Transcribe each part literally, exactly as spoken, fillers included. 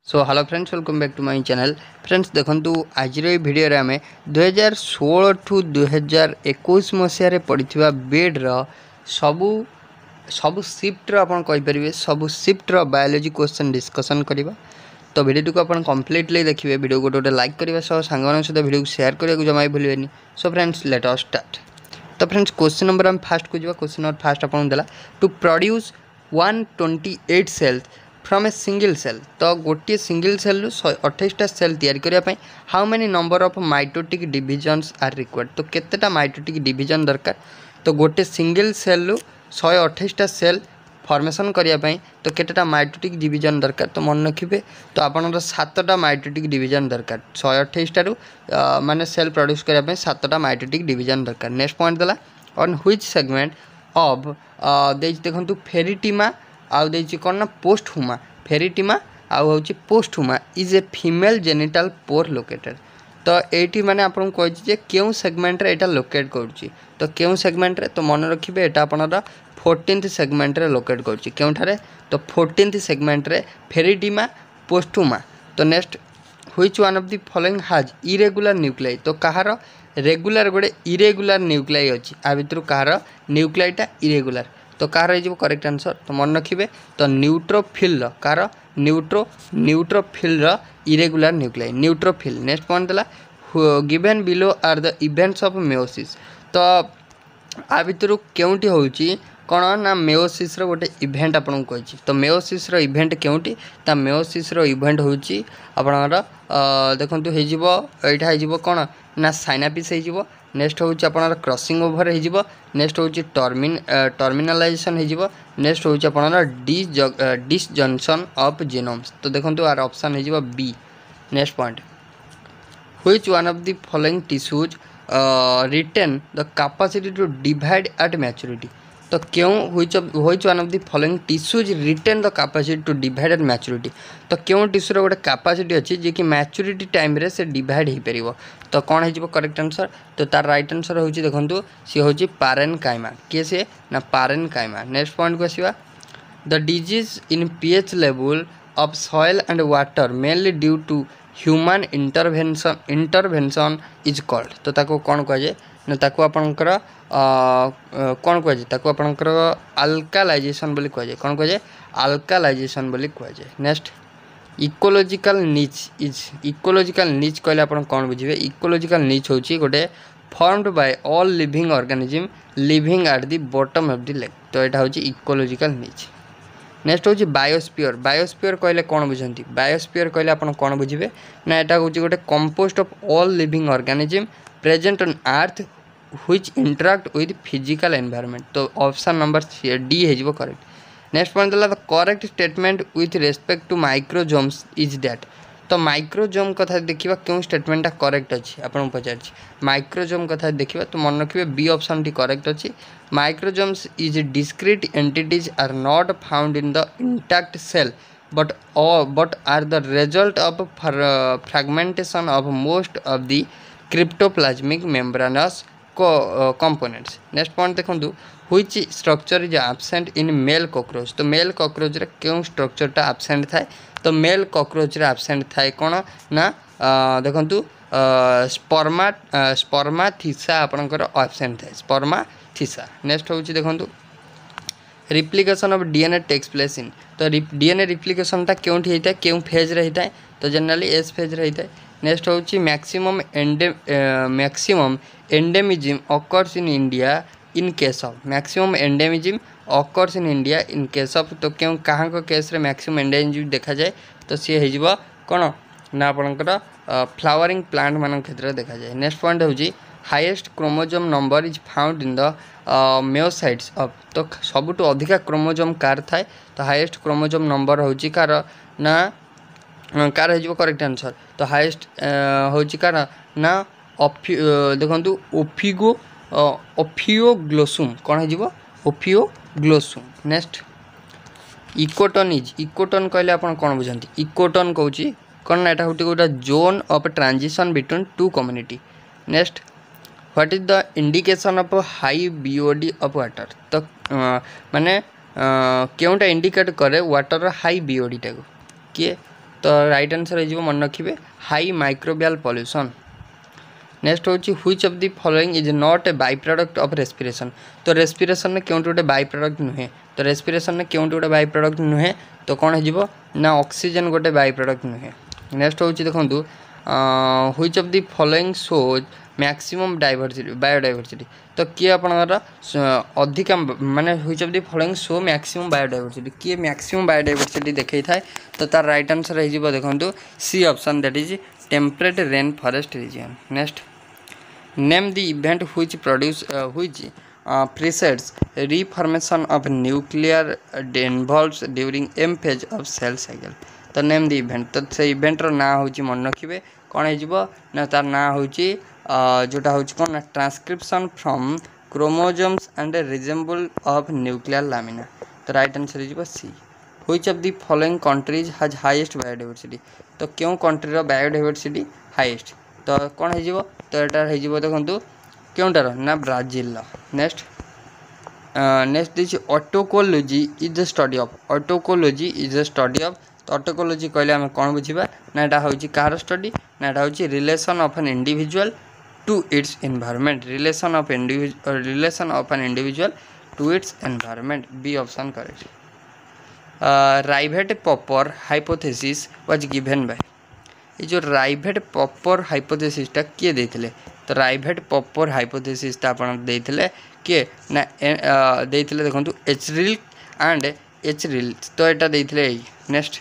So hello friends, welcome back to my channel. Friends देखंतु आज video आम दुई हजार षोल ठू दुई हजार इक्कीस मसीह पड़ता बेड सबू सबू शिफ्ट आपरे सबू शिफ्ट बायोलॉजी क्वेश्चन डिस्कसन करवा। तो भिडियो को आप कम्प्लीटली देखिए। वीडियो को गोटे लाइक करने सांग सहित वीडियो को शेयर करने को जमा भी भूलें। So friends let us start. तो फ्रेंड्स क्वेश्चन नंबर आम फास्ट को जावा। क्वेश्चन नंबर फास्ट आपको देला to produce one twenty eight cells from a single cell. तो गोटे सिंगल सेल रु अठाईसटा सेल तैयारी करने how many number of mitotic divisions are required. तो केतेटा माइटोटिक डिविजन दरकार। तो गोटे सिंगल सेल रु शहे अठाईसटा सेल फॉर्मेशन करने तो केतेटा माइटोटिक डिविजन दरकार। तो मन रखिए। तो आपंकर सातटा माइटोटिक डिविजन दरकार। शहे अठाईसटू माने सेल प्रोड्यूस करने सातटा माइटोटिक डिविजन दरकार। नेक्स्ट पॉइंट देला ऑन व्हिच सेगमेंट ऑफ दे देखो फेरिटिमा आउ दे कौन ना पोस्ट हुमा। फेरिटिमा आउ हूँ posthuma is a female genital pore located. तो ये मैंने आपको कही क्यों सेगमेंट रे एटा लोकेट करुच्ची। तो क्यों सेगमेंट रे तो मन रखिए एटा आपनरा फोर्टीन्थ सेगमेंट रे लोकेट करुच्ची। क्योंठारे तो फोर्टीन्थ सेगमेंट रे फेरिटिमा पोस्टुमा। तो next which one of the following has irregular nuclei. तो कहार रेगुलर गोटे इरेगुलर न्यूक्लियाई अच्छी आ भितर कहार न्यूक्लियाईटा इरेगुलर। तो कहार हो करेक्ट आंसर। तो मन रखिए तो न्यूट्रोफिल कार neutro neutrophil irregular nuclei neutrophil. Next point देला given below are the events of meiosis. तो आ भितर केउटी होउची कौन ना मेयोसिस रो गोटे इवेंट आपन को कही। तो मेयोसिस रो इवेंट केउटी ता मेयोसिस रो इवेंट होउची आपनर देखंतु हे जिवो एटा हे जिवो कौन ना साइनापिस हे जिवो। नेक्स्ट होउची आपनर क्रॉसिंग ओवर हे जिवो। नेक्स्ट होउची टर्मिन टर्मिनलाइजेशन हे जिवो। नेक्स्ट होउची आपनर डिस डिसजंक्शन ऑफ जीनोम्स। तो देखंतु आर ऑप्शन हे जिवो B. Next point which one of the following tissues retain the capacity to divide at maturity. तो क्यों which which one of the following tissues retain the capacity to divide at maturity. तो क्यों टिश्यूर गोटे capacity अच्छी जी कि maturity time रे से divide हो पार। तो कौन हो करेक्ट आंसर। तो तार राइट आंसर होची देखंतु सी होची पारेनकाइमा। किए से ना पारेनकाइमा। नेक्स्ट पॉइंट को आसीबा the disease in pH level of soil and water mainly due to human intervention intervention is called. तो ताको कौन कह जाए ना ताको आपनकर कौन कह जाए ताको आपनकर अल्कालाइजेशन बोली कह जाए। कौन कह जाए अल्कालाइजेशन बोली कह जाए। Next ecological niche is ecological niche कहले आपन कौन बुझिबे। इकोलॉजिकल नीच होची गोटे formed by all living organism living at the bottom of the lake. तो एटा होची इकोलॉजिकल नीच। नेक्स्ट होची बायोस्फीयर। बायोस्फीयर कहले कौन बुझंती। बायोस्फीयर कहले आपन कौन बुझिबे ना एटा होची गोटे composed of all living organism present on earth which interact with physical environment. तो ऑप्शन नंबर डी है जिवो correct. Next point the correct statement with respect to microsomes is that. तो माइक्रोजोम कथा देखिबा क्यों स्टेटमेंटा करेक्ट अछि आपन पचार माइक्रोजोम कथा देखिबा। तो मन रखिबे बी ऑप्शन टी करेक्ट अछि। Microsomes is discrete entities are not found in the intact cell but but are the result of fragmentation of most of the cryptoplasmic membranous components. Next point देखंतु which structure is absent in male cockroach. तो male cockroach रे क्यों स्ट्रक्चरटा absent थाए। तो male cockroach रे absent थाए कौन ना देखंतु स्पर्मा स्पर्माथिसा आपनकर एब्सेंट थाए स्पर्माथिसा। नेक्स्ट होची देखंतु replication of DNA takes place in. तो डीएनए रिप्लिकेशनटा क्योंठी होता है क्यों फेज रे होता है। तो जनरली एस फेज रे होता है। नेक्स्ट होची maximum ende maximum endemism occurs in India in case of maximum endemism occurs in India in case of. तो क्यों कहाँ को केस रे मैक्सिमम एंडेमिज्म देखा जाए। तो सी हो कौन ना आपनकर फ्लावरिंग प्लांट मान क्षेत्र देखा जाए। नेक्स्ट पॉइंट होची highest chromosome number is found in the meiocytes of. तो सबुठ अधिका क्रोमोजोम कार थाए। तो हाईएस्ट क्रोमोजोम नंबर होची कार ना कार हो करेक्ट आंसर। तो हाईएस्ट होची कार ना ऑफि देखंतु ओफिगो ओफियोग्लोसुम कौन हो ओफियोग्लोसुम। नेक्स्ट इकोटन इज इकोटन कहले आपन कौन बुझंती। इकोटन कहूची कौन ना एटा होटी गोटा zone of transition between two community. Next what is the indication of high BOD of water. तो माने क्योंटा इंडिकेट करे वाटर हाई बीओडी टाको किए तो राइट आंसर हो मन रखिए हाई माइक्रोबियल पॉल्यूशन। नेक्स्ट होची which of the following is not a byproduct of respiration. तो रेस्पिरेशन में क्यों गोटे बाई प्रोडक्ट नुहे, तो रेस्पिरेशन में क्यों गोटे बाई प्रोडक्ट नुहे, तो कौन हो ना ऑक्सीजन गोटे बाई प्रोडक्ट नुहे। नेक्स्ट होची देखंतु which of the following shows maximum diversity biodiversity. तो किए आपणकर अधिका माने which of the following show maximum biodiversity, किए मैक्सिमम बायोडाइवर्सिटी देखई थाए, तो तार राइट आंसर हो देखंतु C option, that is temperate rain forest region. Next name the event which produce which precedes reformation of nuclear involves during M phase of cell cycle. तो name the event, तो से event रो ना होची मन रखिबे कौन हो ना तार ना होची जोटा होची कौन ना transcription from chromosomes and reassembly of nuclear lamina. तो राइट आंसर हो C. Which of the following countries has highest biodiversity. तो क्यों कंट्री रो बायोडाइवर्सिटी हाईएस्ट, तो कौन हो तो यहाँ हो देखो क्योंटार ना Brazil. Next next this autecology is the study of, autecology is the study of. तो ऑटोकोलॉजी कहले आम कौन बुझा ना यहाँ हूँ कार स्टडी ना यहाँ हूँ relation of an individual to its environment, relation of relation of an individual to its environment, B option correct. Rivet popper hypothesis was given by, ये जो राइवेट पॉपर हाइपोथेसिसटा किए देथिले, तो राइवेट पॉपर हाइपोथेसिसटा आपण देथिले किए ना देथिले देखंतु एचरिल एंड एचरिल, तो एटा देथिले। Next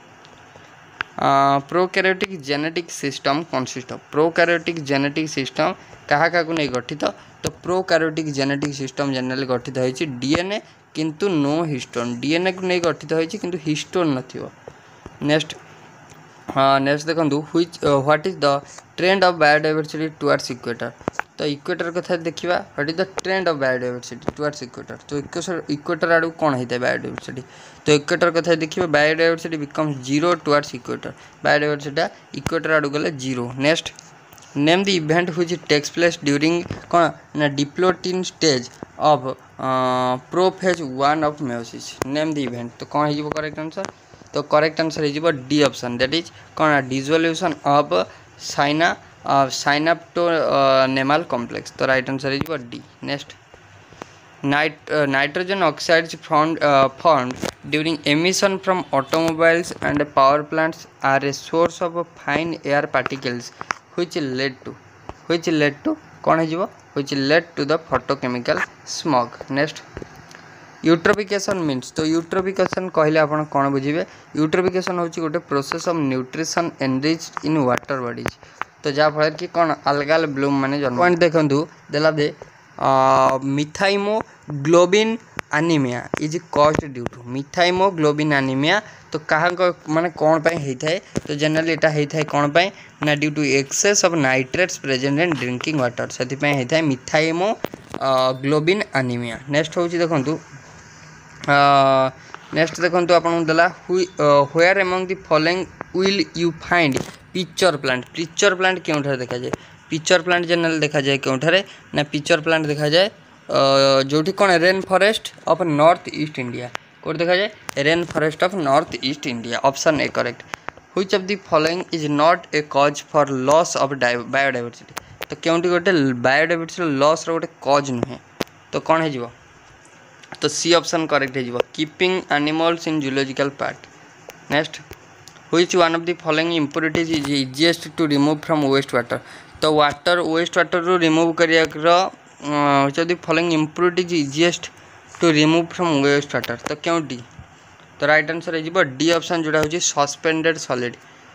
prokaryotic genetic system consist of, prokaryotic genetic system कहा क्या नहीं गठित, तो प्रोकैरियोटिक जेनेटिक सिस्टम जनरली गठित होइछि डीएनए किंतु नो हिस्टोन, डीएनए को नहीं गठित होइछि किंतु हिस्टोन नथिबो। नेक्स्ट हाँ नेक्स्ट देखो which what is the trend of biodiversity towards equator. तो इक्वेटर कथा देखा what is the trend of biodiversity towards equator, तो इक्वेटर आड़ कौन होता है बायोडाइवर्सिटी, तो इक्वेटर कथा देखिए biodiversity becomes zero towards equator, biodiversity equator आड़ गले zero. Next name the event which takes place during कौन ना diplotene stage of prophase one of meiosis, name the event, तो कौन हो करेक्ट आंसर, तो करेक्ट आंसर हो डी ऑप्शन, दैट इज कौन dissolution of syna synaptonemal complex, तो right answer हो D. Next nit nitrogen oxides formed formed during emission from automobiles and power plants are a source of fine air particles which led to which led to कौन हो which led to the photochemical smog. Next eutrophication means, तो eutrophication कहले आप कौन बुझे, eutrophication हूँ गोटे process of nutrition enrich in water bodies, तो जहाँफल कि कौन अलगाल ब्लूम माने जन्म। पॉइंट देखो देला दे methaemoglobin anaemia is caused due to, methaemoglobin anaemia तो कहाँ माने कौन पाई होता है, तो जनरली एटा होता है कौन पाई ना due to excess of nitrates present in drinking water, से होता है मिथाइमोग्लोबिन एनीमिया। नेक्स्ट हूँ देखो नेक्स्ट देखो आपको देला where among the following will you find pitcher plant, pitcher plant क्यों देखा जाए, पिक्चर प्लांट जनरल देखा जाए क्योंठारे ना पिक्चर प्लांट देखा जाए जो कौन rain forest of North East India, कौट देखा जाए rain forest of North East India, option A correct. Which of the following is not a cause for loss of biodiversity, तो क्योंटी गोटे बायोडाइवर्सिटी लॉस रो गोटे कॉज नुहे, तो कौन हो तो सी ऑप्शन करेक्ट हो keeping animals in zoological park. Next which one of the following impurities is easiest to remove from waste water, तो वाटर वेस्ट वाटर रू रिमूव करिया which of the following impurities easiest to remove from waste water, तो क्यों D, तो right answer हो D option जोड़ा हो suspended solid.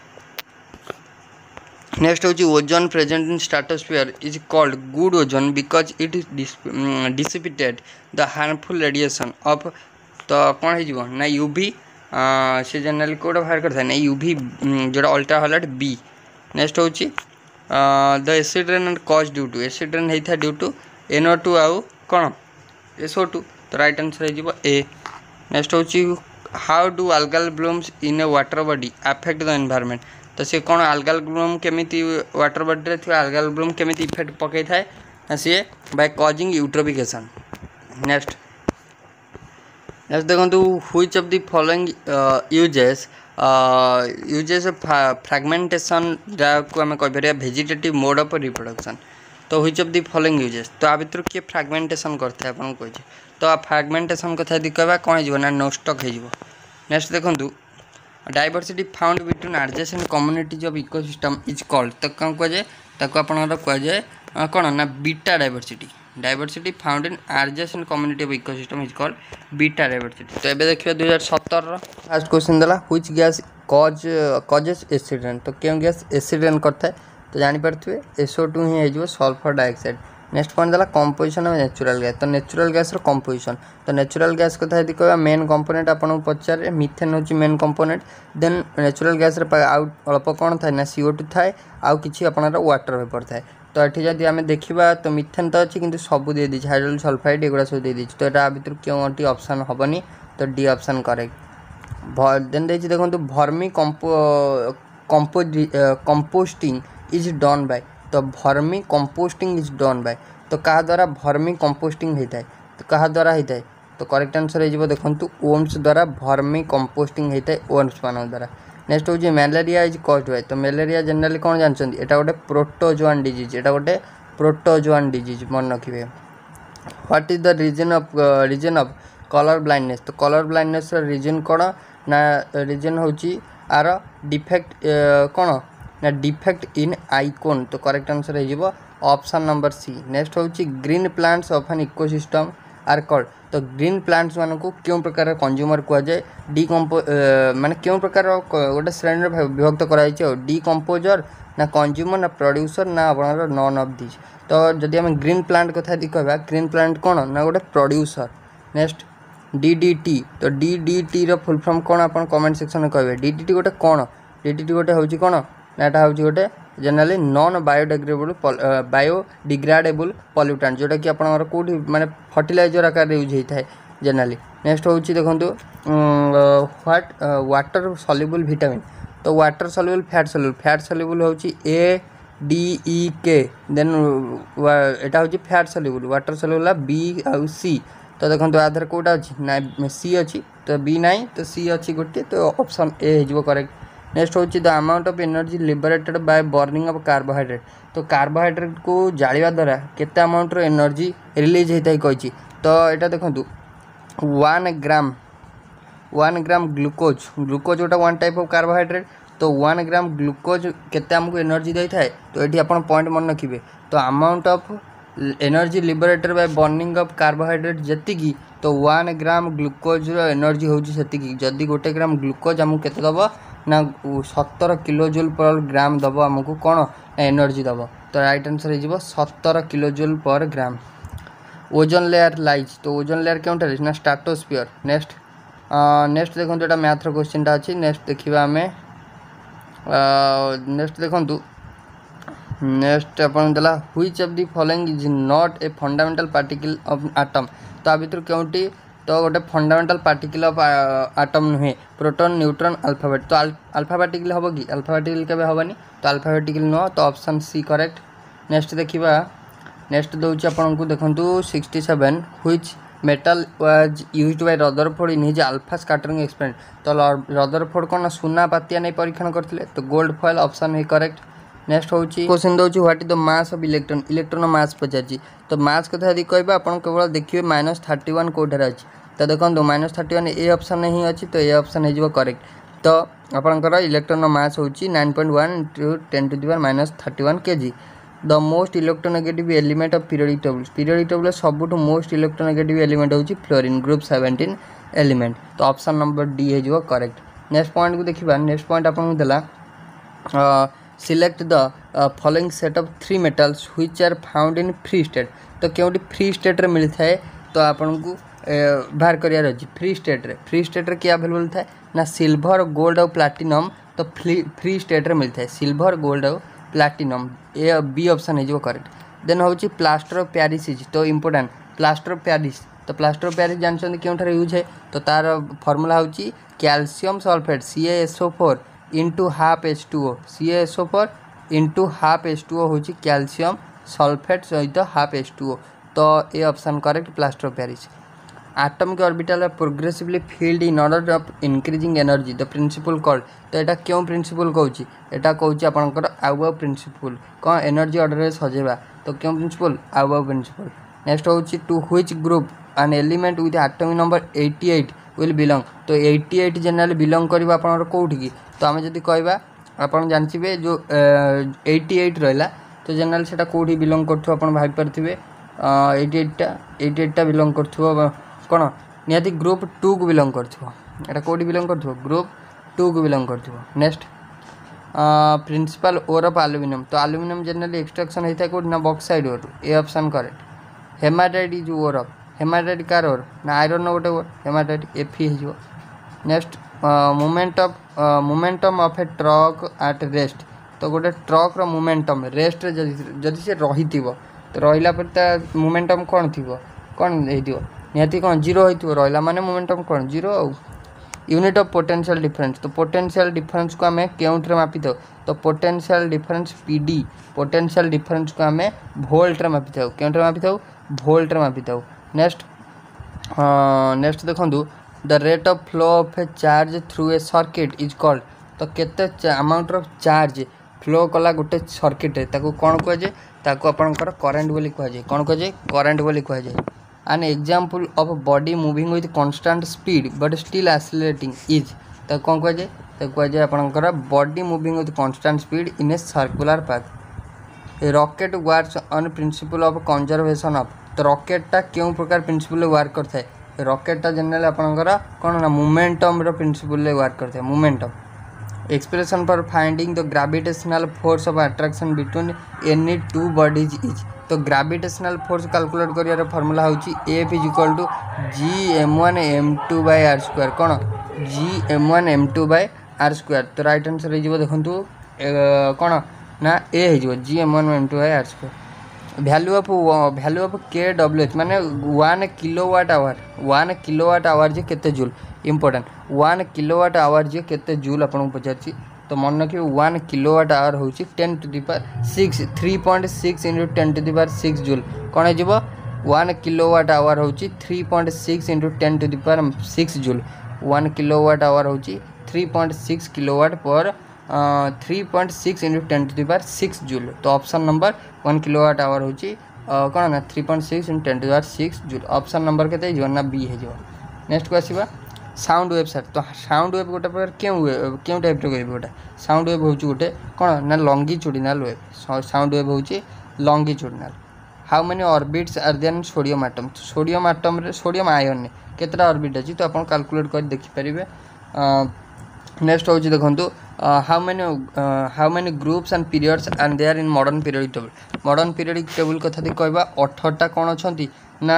Next हूँ ozone present in stratosphere is called good ozone because it is dissipated the harmful radiation of, तो कौन हो ना यूवी से जनरली कौट बाहर करता है ना यूवी जोड़ा अल्ट्रा वायलेट बी। नेक्स्ट हूँ the acid rain cause due to, acid rain होता है due to N O two आउ कौन एस ओ टू, तो राइट आंसर हो ए। नेक्स्ट हूँ how do algal blooms in a water body affect the environment, तो C कौन algal bloom केमिति वाटर बॉडी रे थिबा अल्गाल ब्लूम केमिति इफेक्ट पकई थाए ना C by causing eutrophication. Next next देखो which of the following uses uses fragmentation जहाँ आम कहीपर भेजिटेटिव मोड ऑफ रिप्रोडक्शन। तो which of the following uses तो आ भितर किए फ्रागमेंटेशन करता है आपको कही तो फ्रागमेंटेशन कथा यदि कहवा कौन हो नष्ट हो। नेक्स्ट देखो diversity found between adjacent communities of ecosystem is called तो कौन कहुए ताको आपनकर कहुए कौन ना beta diversity. Diversity found in adjacent community of ecosystem is called beta diversity. तो ये देखिए दुई हजार सतर फास्ट क्वेश्चन देला which gas cause causes acid rain तो क्यों गैस एसिड रेन करता है तो जानीपे एस ओ टू ही हो सल्फर डाइऑक्साइड। नेक्स्ट पॉइंट देला कंपोजिशन ऑफ नेचुरल गैस तो नेचुरल गैस रो कंपोजिशन तो नेचुरल गैस कथा यदि कहवा मेन कंपोनेंट आपको पचारे मिथेन होची main component then natural gas आउ अल्प कौन थाए ना सीओ टू थाए आउ किछि आपनर वाटर वेपर थाए। तो ये जब आम देखा तो मिथेन तो अच्छी कि सब दे दी हाइड्रोजन सल्फाइड एगुड़ा सब दे दी तो यहाँ भितर क्यों टी ऑप्शन हेनी तो डी ऑप्शन करेक्ट। देन देखिए देखो vermi compo compose composting is done by तो vermicomposting is done by तो क्या द्वारा भर्मी कंपोस्टिंग होता है तो क्या द्वारा होता है तो करेक्ट आंसर हो देखो ओम्स द्वारा भर्मी कंपोस्टिंग होता है ओम्स मान द्वारा। नेक्स्ट हूँ मलेरिया इज कॉज्ड बाय तो मलेरिया जनरली कौन जानते हैं यहाँ गोटे प्रोटोजोआन डिजीज यहाँ गोटे प्रोटोजोआन डिजीज मन रखिए। What is the reason of reason of colour blindness तो कलर ब्लाइंडनेस रीजन कौन ना रीजन हूँ आर डिफेक्ट कौन ना डिफेक्ट इन आइकोन तो करेक्ट आंसर हो ऑप्शन नंबर सी। नेक्स्ट हूँ green plants of an ecosystem are called तो ग्रीन प्लांट्स मान को क्यों प्रकार कंज्यूमर कहुए डिकम्पो माने क्यों प्रकार गोटे श्रेणी विभक्त कराई डिकम्पोजर ना कंज्यूमर ना प्रोड्यूसर ना आप नॉन ऑफ दिस तो जदि आम ग्रीन प्लांट कथा यदि कहवा ग्रीन प्लांट कौन ना गोटे प्रोड्यूसर। नेक्स्ट डीडीटी तो डीडीटी रो फुल फॉर्म कौन आप कमेंट सेक्शन में कहे डीडीटी गोटे कौन डीडीटी गोटे हूँ कौन ना यहाँ हूँ गोटे generally non biodegradable biodegradable pollutant जोटा कि आपंकर कौटी माने फर्टिलाइजर आकार यूज होता है जनरली। नेक्स्ट हूँ देखो व्हाट वाटर सल्युबल विटामिन तो water soluble fat soluble fat soluble हूँ A D E K then यहाँ हूँ fat soluble water soluble B आउ सी तो देखो आधार कौटा अच्छी ना सी अच्छी तो बी ना तो सी अच्छी गोटे तो ऑप्शन ए हो करेक्ट। नेक्स्ट हूँ the amount of energy liberated by burning of carbohydrate तो कार्बोहाइड्रेट को जाड़ा द्वारा केते अमाउंट एनर्जी रिलीज होता है कही तो यहाँ देखो one gram one gram glucose glucose जोटा वन टाइप ऑफ कार्बोहाइड्रेट तो वन ग्राम ग्लूकोज केते आमको एनर्जी देता है तो ये आप पॉइंट मन रखिए तो amount of energy liberated by burning of carbohydrate जी तो वन ग्राम ग्लूकोज एनर्जी हूँ से जदि गोटे ग्राम ग्लूकोज आमको केते दब ना सतर किलो जूल पर ग्राम दब आमको कौन एनर्जी दब तो राइट आंसर हो सतर kilojoule per gram. Ozone layer lies तो ओजोन लेयर क्यों ना स्ट्राटोस्फीयर। नेक्स्ट नेक्स्ट देखो यहाँ मैथ्र क्वेश्चन अच्छी नेक्स्ट देखा आम नेक्स्ट देखूँ नेक्स्ट अपन देला which of the following is not a fundamental particle of atom तो आ भितर क्योंटी तो गोटे फंडामेंटल पार्टिकल ऑफ एटम नुहे प्रोटॉन न्यूट्रॉन अल्फाबेट तो अल्फा पार्टिकल हम कि अल्फा पार्टिकल केबे हेनी तो अल्फा पार्टिकल नुह तो ऑप्शन सी करेक्ट। नेक्स्ट देखा नेक्स्ट दूसरी आपको देखो sixty seven which metal was used by Rutherford in his alpha scattering experiment तो रदरफोर्ड कौन सुना पातिया नहीं परीक्षण करते तो गोल्ड फॉयल ऑप्शन ही करेक्ट। नेक्स्ट हूँ क्वेश्चन दूसरी what is the mass of electron electron mass पचार तो मास कथा यदि कह आप केवल देखिए माइनस थर्टी वन कौटार अच्छी तो देखो minus thirty one A option ही अच्छी तो ए ऑप्शन हो करेक्ट तो आपंकर इलेक्ट्रॉन मास हूँ nine point one two ten to the power minus thirty one K G. The most electronegative element of periodic table periodic table सबुठ most electronegative element हूँ fluorine group seventeen element तो option number D हो correct. Next point को देखा next point आपको देला select the following set of three metals which are found in free state तो क्योंकि फ्री स्टेट रे मिलता है तो आपन को बाहर करार अच्छी फ्री स्टेट रे फ्री स्टेट रे क्या अवेलेबल था ना सिल्वर गोल्ड और प्लाटिनम तो फ्री फ्री स्टेट रे मिलता है सिल्वर गोल्ड और प्लाटिनम ए बी ऑप्शन हो करेक्ट। देन हूँ प्लास्टर ऑफ प्यारिस इज तो इम्पोर्टाट प्लास्टर ऑफ प्यारिस तो प्लास्टर ऑफ प्यारिस जानते क्यों यूज है तो तार फर्मूला हूँ calcium sulphate C S O four into half H two O C S O four into half H two O हूँ calcium sulphate सहित half H two O तो A option correct plaster of Paris. atomic orbital are progressively filled in order of increasing energy the principle called तो एटा क्यों principal कहूँ एटा कहूँ आपंकर आउ principal कौन एनर्जी ऑर्डर सजेबा तो क्यों प्रिंसिपल आउ प्रिंसिपल नेक्स्ट हूँ to which group an element with atomic number अठासी विल बिलोंग तो अठासी जनरली बिलोंग कर आपंकर कौटी की तो आम जब कहवा आप जानते जो अठासी रहा तो जनरली से कौटी बिलोंग कर भाईपारे eighty eight eighty eight belong कर कौन निहाती ग्रुप टू को बिलोंग कर कौटी बिलोंग कर ग्रुप टू को बिलोंग कर next principal ore of aluminium तो एल्युमिनियम जनरली एक्सट्रैक्शन होता है कौट ना bauxite ore A option correct haematite is ore of haematite कार ओर ना आयरन गोटे ओर हेमाटाइट एफी हो next moment of momentum of a truck at rest तो गोटे ट्रक रो मोमेंटम रेस्ट जदि से रही तो रहा पर मोमेंटम कौन थी कौन निहाती कौन जीरो हो रहा माने मोमेंटम कौन जीरो आउ यूनिट ऑफ पोटेंशियल डिफरेंस तो पोटेंशियल डिफरेंस को आम क्यों मापी था तो potential difference PD potential difference को आम वोल्ट रे मापी था क्यों मापी था वोल्ट रे मापी था नेक्स्ट नेक्स्ट देखो the rate of flow of a charge through a circuit is called तो केते अमाउंट ऑफ चार्ज फ्लो कला गोटे सर्किट रे ताको कौन कहुए ताको आपनकर करेंट बोली कहुए कौन कहुए करेंट बोली कहुए an example of body moving with constant speed but still accelerating is तो कौन कहुए तो कहुए आपनकर body moving with constant speed in a circular path rocket works on principle of conservation of तो रॉकेटा क्यों प्रकार प्रिंसिपल वर्क करता है रॉकेटा जनरली आपनकर कौन ना मोमेंटम रो प्रिंसिपल वर्क करता है momentum expression for finding the gravitational force of attraction between any two bodies is तो ग्रेविटेशनल फोर्स कैलकुलेट कर फॉर्मूला होची F is equal to G M one M two by R square कौन G M one M two by R square तो right answer हो देखो कौन ना A हो G M one M two by R square value of value of K W H माने one kilowatt hour one kilowatt hour जे केते joule important one kilowatt hour जे केते जूल आपको पचार तो मन रखिए वन किलोवाट आवर हूँ ten to the power six three point six into ten to the power six joule कौन हो वन किलोवाट आवर हूँ three point six into ten to the power six joule one kilowatt hour हूँ three point six kilowatt per three point six into ten to the power six joule तो option number one kilowatt hour हूँ कौन ना three point six into ten to the power six joule option number के ना B हो next को आसवा sound wave sir तो साउंड वेव गोटे प्रकार क्यों क्यों टाइप रे कहबे गोटे साउंड वेव हूँ गोटे कौन ना लॉन्गिट्यूडिनल वेव साउंड वेव हूँ longitudinal how many orbits are there in sodium atom sodium atom रे सोडियम आयन ने केतटा ऑर्बिट अछि तो आपण कैलकुलेट कर देखि परिबे नेक्स्ट हूँ देखो how many how many groups and periods and there in modern periodic table modern periodic table कथा दे कहबा अठारह कौन अच्छा ना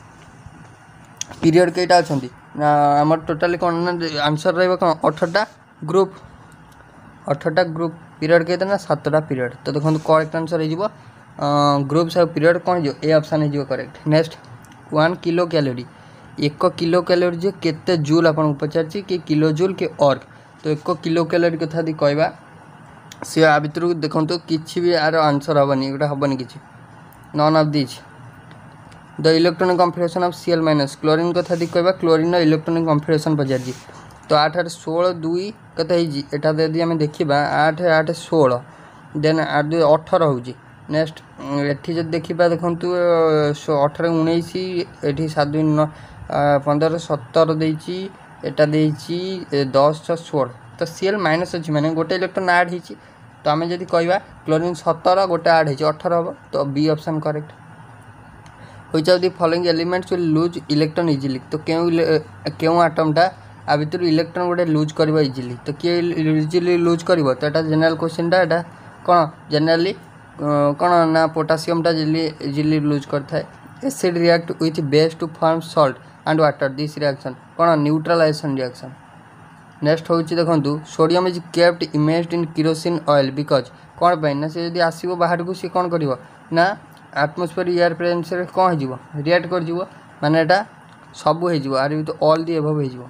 पीरियड कईटा अच्छा आम टोटाली कौन ना आंसर रहा कौन अठारह ग्रुप अठारह ग्रुप पीरियड कहते ना सातटा पीरियड तो देखो करेक्ट आंसर हो ग्रुप्स और पीरियड कौन हो ए ऑप्शन हो correct next one kilo calorie एक किलो कैलोरी जे केते जूल आपन पचार कि किलो जूल के अर्क तो एक किलो कैलोरी कथा दी कहबा सी आ भितर देखो किसी भी यार आंसर हेनी गोटे हेनी कि none of this the electronic configuration of CL minus chlorine कथा दी कहबा क्लोरीन इलेक्ट्रॉनिक कन्फिगरेशन पचार तो आठ आठ षोल दुई कते एटा यदि आम देखा आठ आठ षोल देन आठ दुई अठर हूँ नेक्स्ट एटी जब देखा देखूँ अठर उन्नीस ये सात दुई न पंदर सतर देती एटा दस छ षोल तो सीएल माइनस अच्छी मैंने गोटे इलेक्ट्रॉन आड हो तो आम जब कहवा क्लोरीन सतर गोटे आड हो अठर हम तो B option correct which of the following elements will lose electron easily तो क्यों क्यों आटमटा आ भितर इलेक्ट्रॉन गोटे लूज कर इजिली तो किए इजिली लूज कर तो यहाँ जेनेल क्वेश्चनटा यहाँ कौन जेनेराली कौन ना पोटासियमटा इजिली लूज करता है acid react with base to form salt and water this reaction कौन न्यूट्रलाइजेशन रिएक्शन नेक्स्ट हूँ देखो sodium is kept immersed in kerosene oil because कौन पाई ना से आसो बाहर को सी कौन कर ना आटमोस्फेयर एयर प्रेजेंस रे कौन हो रिएक्ट कर माने एटा सब हो आर तो ऑल दी एबव हो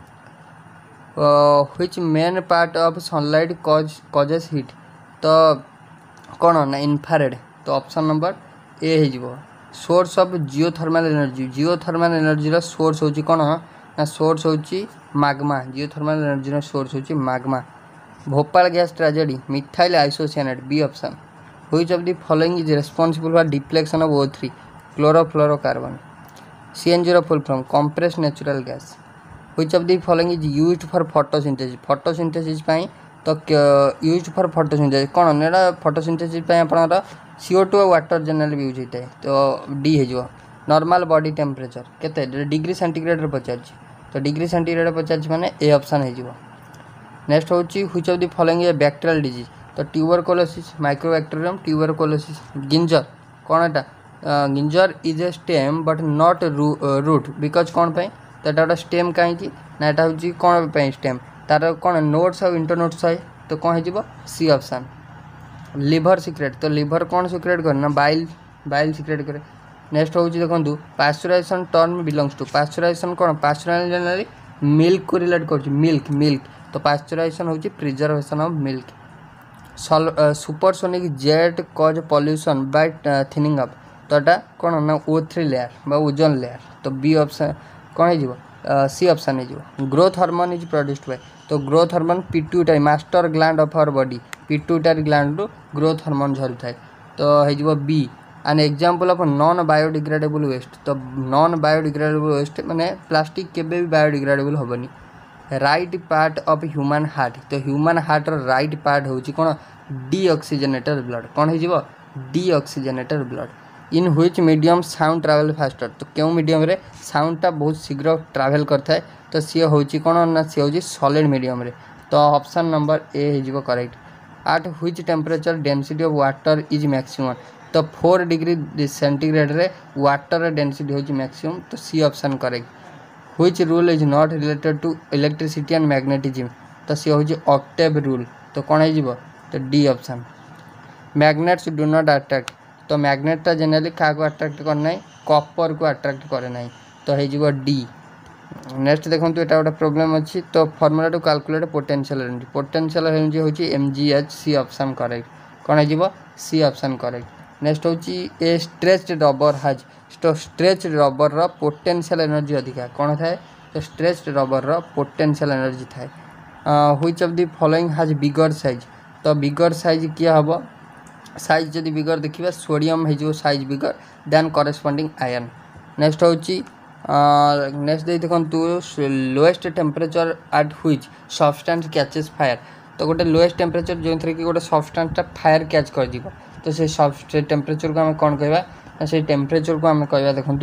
which main part of sunlight cause causes heat तो कौन ना इन्फ्रारेड तो ऑप्शन नंबर ए हो source of geothermal energy geothermal energy source होची कौन ना सोर्स होची मैग्मा जियोथर्मल एनर्जी सोर्स होची magma Bhopal gas tragedy methyl isocyanate B option which of the following is responsible for deflection of O three chlorofluorocarbon CNG रो full form compressed natural gas which of the following is used for photosynthesis photosynthesis पई तो used for photosynthesis कौन ना photosynthesis पई आपनर CO two water general use होता है तो डी हो नॉर्मल बॉडी टेम्परेचर केते डिग्री सेंटीग्रेड पचार तो डिग्री सेंटीग्रेड पचार माने ए ऑप्शन हो नेक्स्ट हूँ which of the following a bacterial disease तो ट्यूबरकुलोसिस माइक्रोबैक्टेरियम ट्यूबरकुलोसिस गिंजर कौन एटा ginger is a stem but not root because कौन पे तो एटा गोटे स्टेम कहीं ना एटा हूँ कौन पे स्टेम तार कौन नोट्स और इंटरनोट्स है तो कौन हो सी ऑप्शन लिवर सिक्रेट तो लिवर कौन सिक्रेट करे ना बाइल बाइल सिक्रेट करे नेक्स्ट हूँ देखो pasteurisation term belongs to pasteurisation कौन पास्चुराइजेशन जनरली मिल्क को रिलेट कर मिल्क मिल्क तो पास्चुराइजेशन हूँ preservation of milk supersonic jet cause pollution by thinning up तो एटा कौन ना O three layer ozone layer तो बी ऑप्शन कौन हो सी ऑप्शन हो growth hormone is produced bye तो growth hormone pituitary master gland of our body pituitary gland रु ग्रोथ हार्मोन झरी थाए तो हो B an example of non biodegradable waste तो नॉन बायोडिग्रेडेबल वेस्ट माने प्लास्टिक केबे भी बायोडिग्रेडेबल होबनी right part of human heart तो ह्यूमन हार्ट राइट पार्ट होची कौन डीऑक्सीजनेटेड ब्लड कौन हो deoxygenated blood in which medium sound travel faster तो क्यों मीडियम रे साउंडटा बहुत शीघ्र ट्रैवल करता है तो सी होची कौन ना सी होची सॉलिड मीडियम रे तो ऑप्शन नंबर ए हो correct at which temperature density of water is maximum तो फोर डिग्री सेंटीग्रेड रे वाटर डेंसिटी होची मैक्सिमम तो C option correct which rule is not related to electricity and magnetism तो सी होची octave rule तो कौन हो तो D option magnets do not attract तो मैग्नेटा जनरली क्या को अट्रैक्ट करना कॉपर को अट्रैक्ट करे ना तो हो डी नेक्स्ट देखो तो यहाँ गोटे प्रोब्लेम अच्छी तो formula to calculate potential energy potential energy होची एमजीएच सी ऑप्शन करेक्ट कौन हो सी ऑप्शन करेक्ट नेक्स्ट होची ए स्ट्रेच्ड रबर हाज तो स्ट्रेच्ड रबर रो पोटेंशियल एनर्जी अधिका कौन थाए तो स्ट्रेच्ड रबर रो पोटेंशियल एनर्जी थाए which of the following has bigger size तो बिगर साइज किया हम साइज जदि बिगर देखिए सोडियम हो size bigger than corresponding iron next हूँ नेक्स्ट दे देखो lowest temperature at which substance catches fire तो गोटे लोएस्ट टेम्परेचर जो थी कि गोटे सब्सटेंसटा फायर कैच कर दिबो तो से सब टेम्परेचर को आम कौन कहवा से टेम्परेचर को आम कहवा देखूँ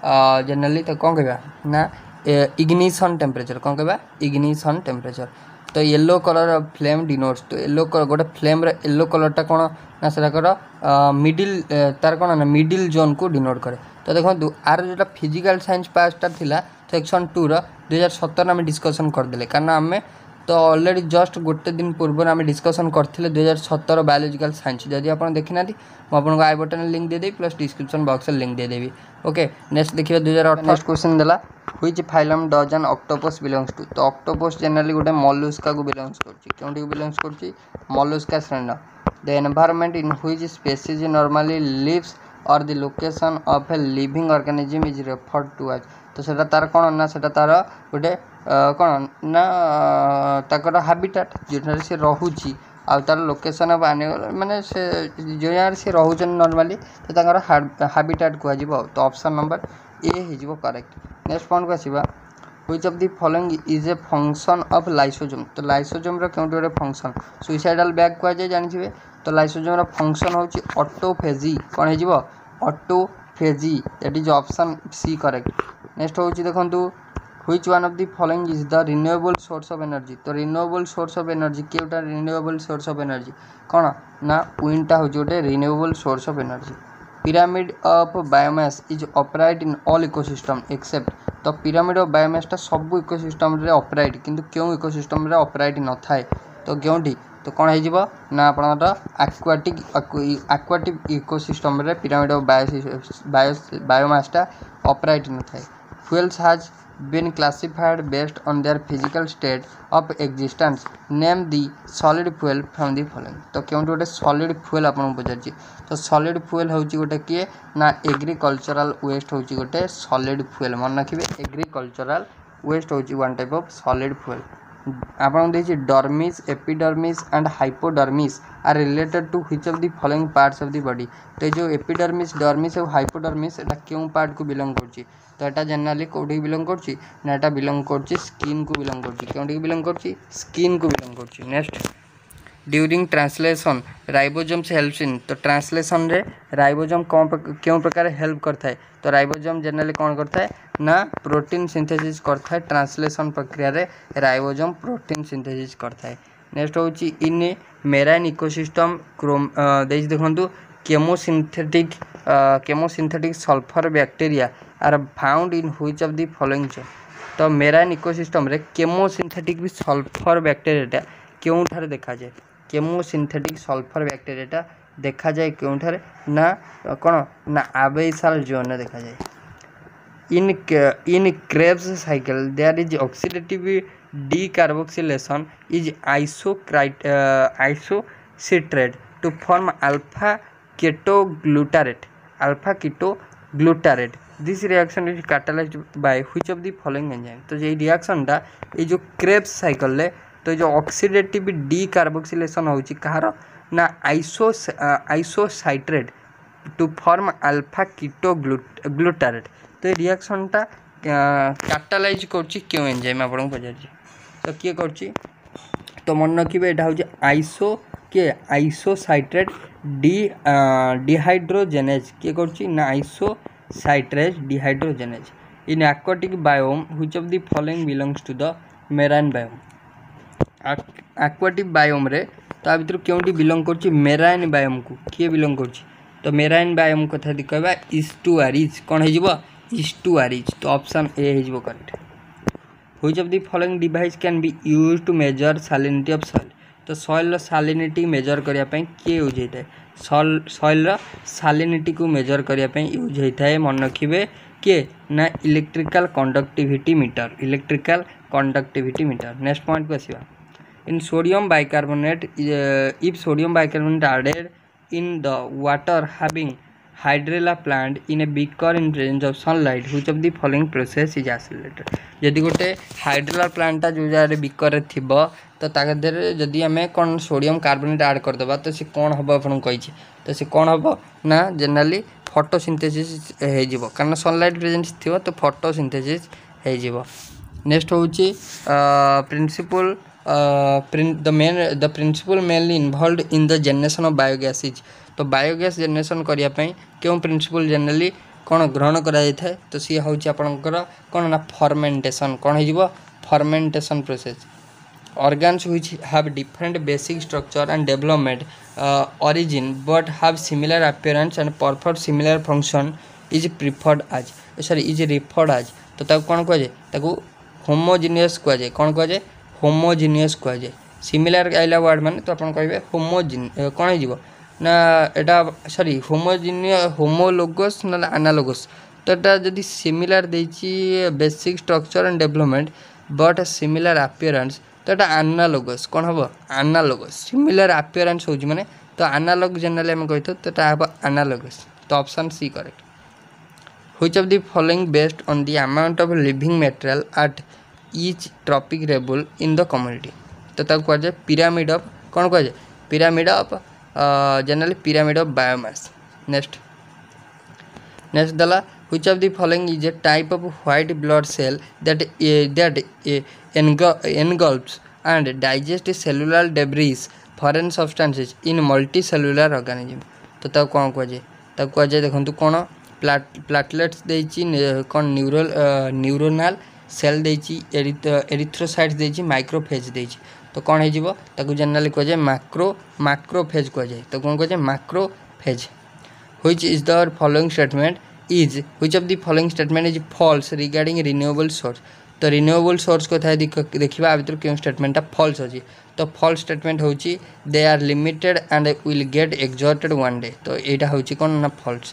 जनरली तो कौन कहवा ना इग्निशन टेम्परेचर कौन कहवा इग्निशन टेम्परेचर तो येलो कलर फ्लेम डिनोट्स तो येलो कलर गोटे फ्लेम येलो कलरटा कौन ना से मिडिल तार कौन ना मिडिल जोन को डिनोट करे तो देखो आर जो फिजिकल साइंस पासटा थिला सेक्शन टू रो दो हज़ार सत्रह में डिस्कसन करदे कारण आम तो ऑलरेडी जस्ट गोटे दिन पूर्व आम डिस्कसन करते दो हज़ार सत्रह बायोलॉजिकल साइंस जदि आप देखना मुझे आई बटन लिंक देदेवी प्लस डिस्क्रिप्शन बॉक्स लिंक देदेवी ओके नेक्स्ट देखिए दो हज़ार अठारह क्वेश्चन देला which phylum does an octopus belongs to तो ऑक्टोपस जनरली गोटे मॉलस्का को बिलोंग्स करछि क्योंटी बिलोंग्स करछि मॉलस्का श्रेणी the environment in which species normally lives or the location of a living organism is referred to as तो सेटा तार कौन ना सेटा तार गोटे कौन ना ताकर हैबिटेट जो से रोची आ तार लोकेशन ऑफ एनिमल माने से जो यहाँ से रोचन नॉर्मली तो ताकर हैबिटेट कह तो ऑप्शन नंबर ए हो करेक्ट नेक्स्ट पॉइंट को आसवा which of the following is a function of lysosome तो लाइसोजोम रो केउंटी गोटे फंक्शन सुइसाइडल बैग कह जाए जानिथिबे तो लाइसोजोम रो फंक्शन होची ऑटोफेजी कौन हो autophagy that is option C correct next होची देखंतु which one of the following is the renewable source of energy तो रिन्यूएबल सोर्स ऑफ एनर्जी केउटा रिन्यूएबल सोर्स ऑफ एनर्जी कौन ना विंडटा होची गोटे renewable source of energy pyramid of biomass is operate in all ecosystem except तो pyramid of बायोमासटा सब इकोसिस्टम रे ऑपरेट किंतु क्यों इकोसिस्टम रे ऑपरेट न थाए तो क्योंटी तो कौन हो ना आपणर एक्वाटिक एक्वाटिक इकोसिस्टम रे पिरामिड ऑफ बायो बायोमासटा ऑपरेट न थाए fuels has been classified based on their physical state of existence. Name the solid fuel from the following. तो क्यों गोटे solid fuel आपन पचार तो solid fuel हूँ गोटे किए ना agricultural waste हूँ गोटे solid fuel मन रखिए agricultural waste हूँ one type of solid fuel. आपन देखिए dermis epidermis and hypodermis are related to which of the following parts of the body. तो जो एपिडर्मिस डर्मिस और हाइपोडर्मिस एटा क्यों पार्ट को बिलोंग करछि तो एटा जनरली कोठी बिलोंग करछि ना एटा बिलोंग करछि स्किन को बिलोंग करछि कोठी बिलोंग करछि स्किन को बिलोंग करछि. Next during translation ribosomes helps in तो ट्रांसलेशन रे राइबोसोम कौन क्यों प्रकार हेल्प करता है तो राइबोसोम जनरली कौन करता है ना प्रोटीन सिंथेसिस करता है. ट्रांसलेशन प्रक्रिया रे राइबोसोम प्रोटीन सिंथेसिस करता है. नेक्स्ट होची इन मेराइन इकोसिस्टम क्रोम देख देखंतु chemosynthetic chemosynthetic sulphur bacteria are found in which of the following. तो मेराइन इकोसिस्टम रे केमोसिंथेटिक भी सल्फर बैक्टीरिया क्यों ठारे देखा जाए केमोसिंथेटिक सल्फर बैक्टीरिया देखा जाए क्यों ठारे ना कौन ना आबेसाल जोन देखा जाए. In in Krebs cycle there is oxidative decarboxylation is isocitrate isocitrate to form alpha ketoglutarate alpha ketoglutarate. This reaction is catalysed by which of the following enzyme. तो ये रिएक्शन टा ये जो क्रेब्स साइकिल ले तो जो ऑक्सीडेटिव डीकार्बोक्सिलेशन होची कहार ना iso isocitrate to form alpha ketoglutarate. तो ये रिएक्शन टा कैटलाइज करची क्यों एंजाइम आपन पचार तो किए करची तो मन रखिए एटा होची आइसो के आइसोसाइट्रेट डी डिहाइड्रोजेनेज किए करची ना isocitrate dehydrogenase. In aquatic biome which of the following belongs to the marine biome. Aquatic biome रे ता भीतर क्योंटी बिलोंग करची मेराइन बायोम को किए बिलोंग करची तो मेराइन बायोम कथा दि कहबा इस्टुआरीज कोन हे जिवो इस्टुआरीज. तो ऑप्शन ए हे जिवो correct. Which of the following device can be used to measure salinity of soil. तो सॉइल रो सैलिनिटी मेजर करिया पई के यूज हेता है सॉइल सॉइल रो सैलिनिटी को मेजर करिया पई यूज हेता है मन रखिबे के ना electrical conductivity meter electrical conductivity meter. Next point को आसीबा in sodium bicarbonate uh, if sodium bicarbonate added in the water having hydrilla plant in a beaker in presence of sunlight which of the following process is accelerated. जदि गोटे हाइड्रोला Plantae जो जगह beaker रे थिबो तो ताके देरे जदि हमें कोन सोडियम कार्बोनेट ऐड कर देबा तो से कोन हबो आपन कहि तो से कोन हबो ना जनरली फोटोसिंथेसिस हे जिवो कारण सनलाइट प्रेजेंस थिबो तो फोटोसिंथेसिस हे जिवो. नेक्स्ट होची principal Uh, the main the principle mainly involved in the generation of biogas is तो बायोगैस जनरेशन करिया पई क्यों प्रिंसिपल जनरली कोन ग्रहण करा जाय थाए तो सी होची आपनकर कोन ना फर्मेंटेशन कोन हे जिवो fermentation process. organs which have different basic structure and development uh, origin but have similar appearance and perform similar function is preferred as sorry is referred as. तो ताको कोन कह जाय ताको होमोजेनियस कह जाय कोन कह जाय होमोजेनियस कह जाए. सिमिलर आइला वर्ड माने तो अपन कहबे होमोजिन कोन हे जिवो ना एटा सॉरी होमोजिनियस होमोलोगस ना एनालोगस. तो एटा जदी सिमिलर देछि basic structure and development but similar appearance तो एटा एनालोगस कोन हबो एनालोगस. सिमिलर अपीयरेंस होछि माने तो एनालॉग जनरली हम कहतो तो एटा हबो एनालोगस. तो option C correct. Which of the following based on the amount of living material at each tropic level in the community. तो तब कह जाए pyramid of कौन कह जाए pyramid of uh, generally pyramid of biomass. next next दला which of the following is a type of white blood cell that uh, that uh, engulfs and digests cellular debris foreign substances in multicellular organism. तो तब कौन कह जाए तब कह जाए देखो कौन प्लाटलेट्स देछि कौन न्यूरल न्यूरोनल सेल देछि एरिथ्रोसाइट्स देछि माइक्रोफेज देछि. तो कौन हे जिवो ताकू जनरली कह जाए मैक्रो मैक्रोफेज कह जाए. तो कौन कह जाए macrophage. Which is the following statement is which of the following statement is false regarding renewable source. तो रिन्यूएबल सोर्स को था देखिबा भीतर क्यों स्टेटमेंट फॉल्स अछि. तो फॉल्स स्टेटमेंट होछि they are limited and will get exhausted one day. तो एटा होछि कोन ना false.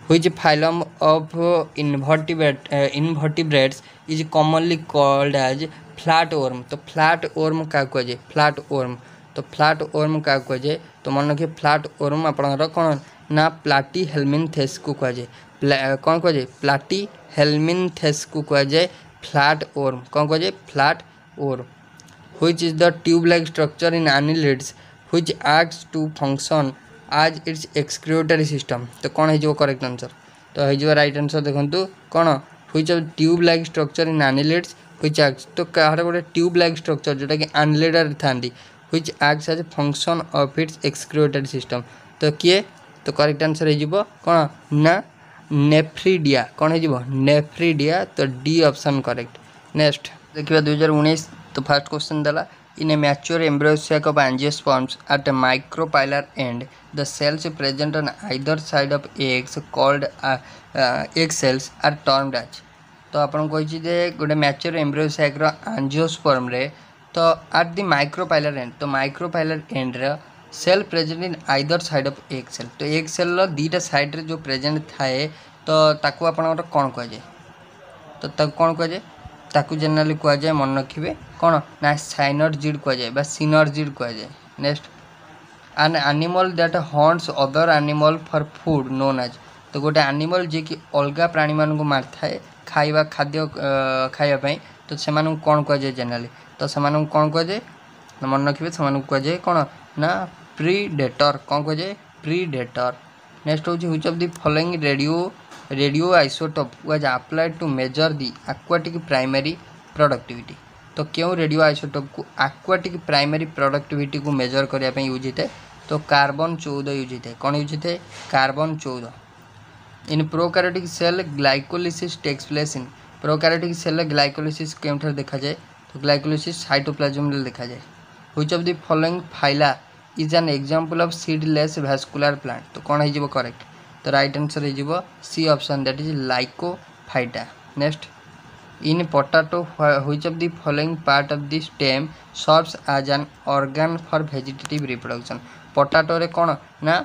which phylum of invertebrate uh, invertebrates is commonly called as flatworm। तो flatworm क्या कुआ जाए flatworm तो flatworm क्या कुआ जाए तो मन रखिए flatworm आपनकर कौन ना platyhelminthes को कुआ जाए कौन कुआ जाए platyhelminthes को कुआ जाए flatworm कौन कुआ जाए flatworm which is the tube like structure in annelids which acts to function as its excretory system। तो कौन है जो करेक्ट आंसर तो है जो राइट आंसर देखंतु कौन which of tube like structure in annelids which acts तो कहार गोटे ट्यूब लाइक स्ट्रक्चर जोटा कि annelid रे थांदी which acts as a function of its excretory system। तो किए तो करेक्ट आंसर है जिवो कौन ना नेफ्रिडिया कौन है जिवो नेफ्रिडिया तो डी ऑप्शन करेक्ट। नेक्स्ट देखिबा दो हज़ार उन्नीस तो फर्स्ट क्वेश्चन दला in a mature embryo sac of angiosperms at a micropylar end the cells present on either side of eggs called uh, uh, egg cells are termed as। तो आपन कहि जे गोटे मैच्योर एम्ब्रियो सैक रो angiosperm रे तो at the micropylar end तो micropylar end रे cell present in either side of egg cell तो एग सेल रो दीटा साइड रे जो प्रेजेंट थाए तो ताकू आपन कोन कह जाय तो ताकू कोन कह जाय ताकू जनरली कह जाए मन रखिए कौन ना साइनर्जिड कह जाए सिनर्जिड कह जाए। Next an animal that haunts other animal for food known as तो गोटे एनिमल जे कि अलग प्राणी मान को मार थाए खाइबा खाद्य खाइबा तो से कौन कह जाए जनरली तो से कौन कह जाए मन रखिए से कह जाए कौन ना प्रीडेटर कौन कह जाए प्रीडेटर। नेक्स्ट हूँ which of the following radio radio isotope was applied to measure the aquatic primary productivity तो क्यों रेडियो आइसोटोप को एक्वाटिक प्राइमरी प्रोडक्टिविटी को मेजर करने यूज होता है तो कार्बन चौदह यूज होता है कौन यूज होता है कार्बन चौदह। In prokaryotic cell glycolysis takes place in prokaryotic cell glycolysis केउठर देखा जाए तो ग्लाइकोलिसिस साइटोप्लाज्म रे देखा जाए। Which of the following phyla is an example of seedless vascular plant तो कौन है करेक्ट तो राइट आंसर है C option that is lycophyta. Next in potato which of the following part of the stem serves as an organ for vegetative reproduction potato रे कौन ना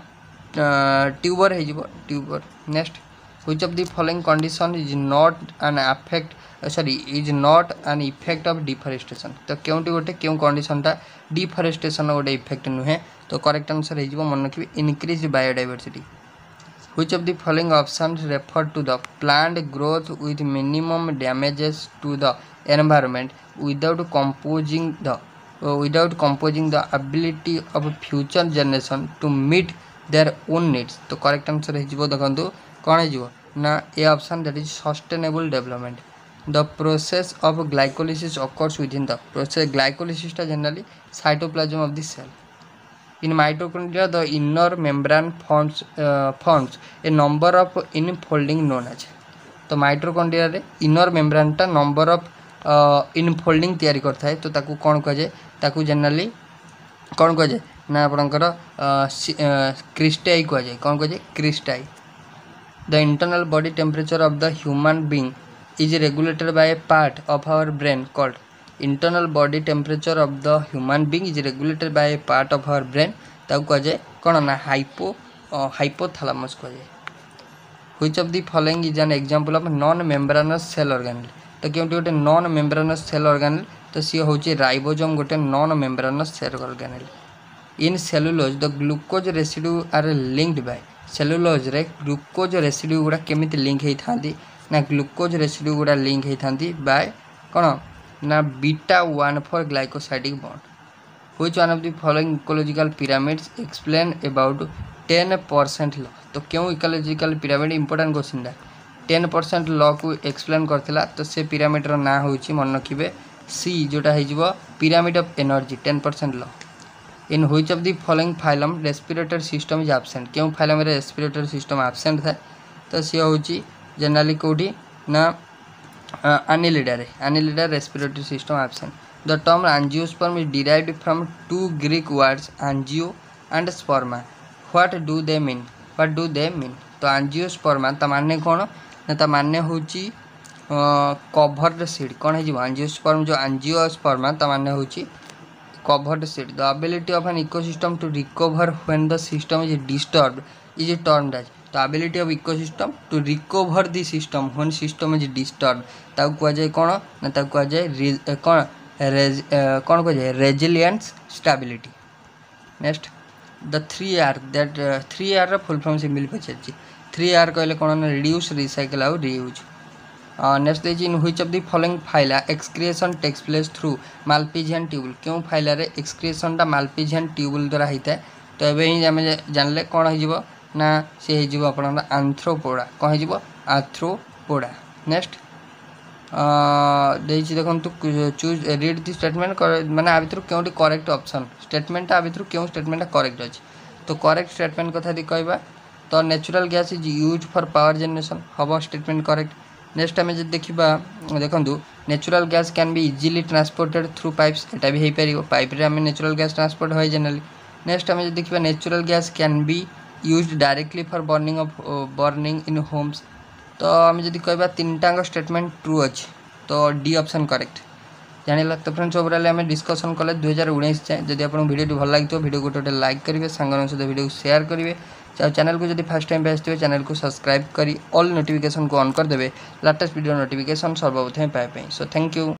tuber है tuber. Next which of the following condition is not an affect sorry is not an effect of deforestation तो क्योंटी गोटे क्यों कंडीशनटा deforestation गोटे effect नुहे तो करेक्ट आंसर हो मन रखिए increase biodiversity. Which of the following options refer to the plant growth with minimum damages to the environment without composing the uh, without composing the ability of future generation to meet their own needs तो correct answer है देखो कौन है ना A option that is sustainable development. The process of glycolysis occurs within the process glycolysis टा generally cytoplasm of the cell। In mitochondria, the inner membrane forms uh, forms a number of infolding known as तो mitochondria रे inner membrane टा number of infolding तैयारी करता है तो ताकू कौन कह जाए ताकू जनरली कौन कह जाए ना आपनकर क्रिस्टाई कह जाए कौन कह जाए cristae. The internal body temperature of the human being is regulated by a part of our brain called internal body temperature of the human being is regulated by a part of our brain ताकू कह जाए कौन ना hypo hypothalamus कह जाए। Which of the following is an example of non membranous cell organelle तो क्योंकि गोटे नॉन मेम्ब्रेनस सेल ऑर्गेनेल तो सी हूँ राइबोसोम गोटे non membranous cell organelle. In cellulose the glucose residue are linked by cellulose रे glucose residue गुड़ा केमिति link होता ना ग्लूकोज रेसिड्यू गुड़ा लिंक होता बाय कौन ना beta one four glycosidic bond. Which one of the following ecological pyramids explain about ten percent law तो क्यों इकोलॉजिकल पिरामिड इंपोर्टेंट क्वेश्चन दा टेन परसेंट लॉ को एक्सप्लेन करथिला तो से पिरामिडर ना होची मन रखिबे सी जोटा हो pyramid of energy ten percent law. In which of the following phylum respiratory system is absent क्यों फाइलम रे रेस्पिरेटरी सिस्टम एब्सेंट था तो सी होची जनरली कोठी ना एनिलिडा रे annelida respiratory system absent. The term angiosperm is derived from two Greek words angio and sperma what do they mean what do they mean तो angiosperma ता माने कौन ना ता माने होची कवर्ड सीड कौन है एंजियोस्पर्म जो एंजियोस्पर्मा ता माने होची covered seed. The ability of an ecosystem to recover when the system is disturbed is termed as तो ability of ecosystem to recover the system when system is disturb ताऊ कह जाए कौन ना ताऊ कह जाए कौन रेज कौन कह जाए resilience stability. Next the three R that three R full form simple पचार थ्री आर कहले कौन ना रिड्यूस रिसाइकल आउ रीयूज। नेक्स्ट देखिए in which of the following phyla excretion takes place through Malpighian tubule क्यों फाइल एक्सक्रिएशनटा माल्पिजियन ट्यूबुल द्वारा होता है। तो ये ही आम जानले कौन हो ना सी हो आप आंथ्रोपोडा कौन हो आंथ्रोपोडा। नेक्स्ट देखो चूज रीड दी स्टेटमेंट माने आ भर क्यों करेक्ट ऑप्शन स्टेटमेंट आ भर क्यों स्टेटमेंट करेक्ट अच्छे। तो करेक्ट स्टेटमेंट कथा दी कहबा तो natural gas is use for power generation हम स्टेटमेंट करेक्ट। नेक्स्ट आम जब देखा देखूँ natural gas can be easily transported through pipes एटा भी हो पार पाइप रे आम नेचुरल गैस ट्रांसपोर्ट हुए जनरली। नेक्स्ट आम जब देखा natural gas can be used directly for burning of burning in homes. तो आम जब कहबा तीन टांग स्टेटमेंट ट्रू अच्छे तो डी ऑप्शन करेक्ट जानिला। तो फ्रेंड्स ओवरऑल आम डिस्कसन कले दुई हजार उन्नीस जाए जब आप वीडियो भल लगे वीडियो गोटे गोटे लाइक करेंगे सांग सहित वीडियो को शेयर करेंगे चैनल को जब फर्स्ट टाइम पे आसते चैनल को सब्सक्राइब करी ऑल नोटिफिकेशन को ऑन करदे लेटेस्ट वीडियो नोटिफिकेशन सर्वप्रथम पाइबा। So thank you.